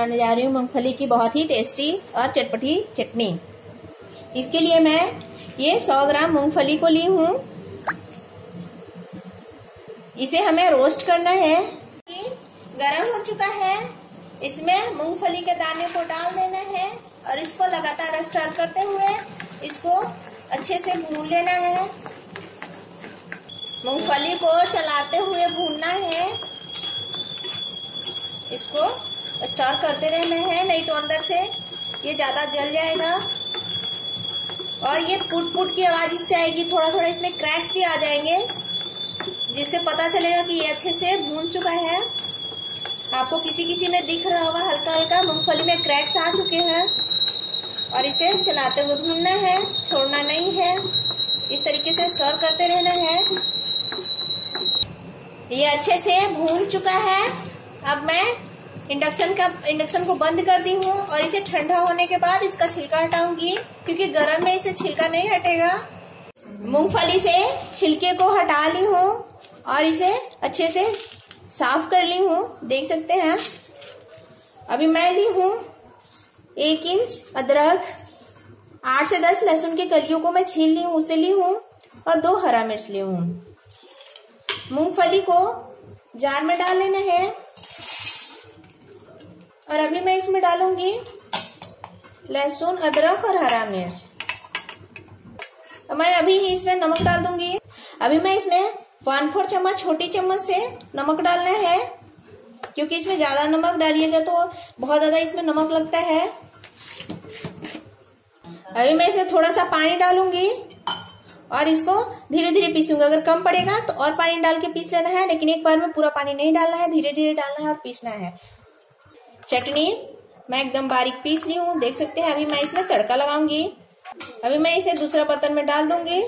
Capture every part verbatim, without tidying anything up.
बनाने जा रही हूँ मूंगफली की बहुत ही टेस्टी और चटपटी चटनी। इसके लिए मैं ये सौ ग्राम मूंगफली को ली हूँ। इसे हमें रोस्ट करना है। गरम हो चुका है, इसमें मूंगफली के दाने को डाल देना है और इसको लगातार स्टर करते हुए इसको अच्छे से भून लेना है। मूंगफली को चलाते हुए भूनना है, इसको स्टर करते रहना है, नहीं तो अंदर से ये ज्यादा जल जाएगा और ये पुट पुट की आवाज इससे आएगी। थोड़ा थोड़ा इसमें क्रैक्स भी आ जाएंगे, जिससे पता चलेगा कि ये अच्छे से भून चुका है। आपको किसी किसी में दिख रहा होगा हल्का हल्का मूंगफली में क्रैक्स आ चुके हैं और इसे चलाते हुए भूनना है, छोड़ना नहीं है। इस तरीके से स्टर करते रहना है। ये अच्छे से भून चुका है। अब मैं इंडक्शन का इंडक्शन को बंद कर दी हूँ और इसे ठंडा होने के बाद इसका छिलका हटाऊंगी, क्योंकि गर्म में इसे छिलका नहीं हटेगा। मूंगफली से छिलके को हटा ली हूँ और इसे अच्छे से साफ कर ली हूँ, देख सकते हैं। अभी मैं ली हूँ एक इंच अदरक, आठ से दस लहसुन की कलियों को मैं छील ली हूँ, उसे ली हूँ और दो हरा मिर्च ली हूँ। मूंगफली को जार में डाल लेना है और अभी मैं इसमें डालूंगी लहसुन, अदरक और हरा मिर्च। मैं अभी ही इसमें नमक डाल दूंगी। अभी मैं इसमें वन फोर चम्मच छोटी चम्मच से नमक डालना है, क्योंकि इसमें ज्यादा नमक डालिएगा तो बहुत ज्यादा इसमें नमक लगता है। अभी मैं इसमें थोड़ा सा पानी डालूंगी और इसको धीरे धीरे पीसूंगा। अगर कम पड़ेगा तो और पानी डाल के पीस लेना है, लेकिन एक बार में पूरा पानी नहीं डालना है, धीरे धीरे डालना है और पीसना है। चटनी मैं एकदम बारीक पीस ली हूँ, देख सकते हैं। अभी मैं इसमें तड़का लगाऊंगी। अभी मैं इसे दूसरा बर्तन में डाल दूंगी।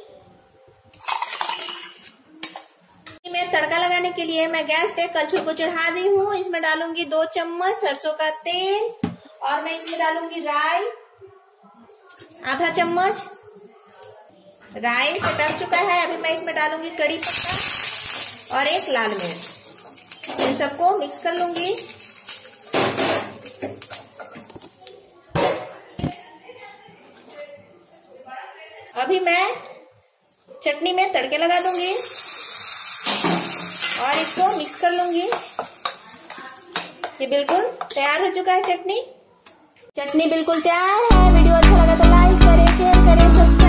मैं तड़का लगाने के लिए मैं गैस पे कलछुल को चढ़ा दी हूँ। इसमें डालूंगी दो चम्मच सरसों का तेल और मैं इसमें डालूंगी राई, आधा चम्मच राई चटक चुका है। अभी मैं इसमें डालूंगी कड़ी पत्ता और एक लाल मिर्च। इन सबको मिक्स कर लूंगी। अभी मैं चटनी में तड़के लगा दूंगी और इसको मिक्स कर लूंगी। ये बिल्कुल तैयार हो चुका है चटनी। चटनी बिल्कुल तैयार है। वीडियो अच्छा लगा तो लाइक करें, शेयर करें, सब्सक्राइब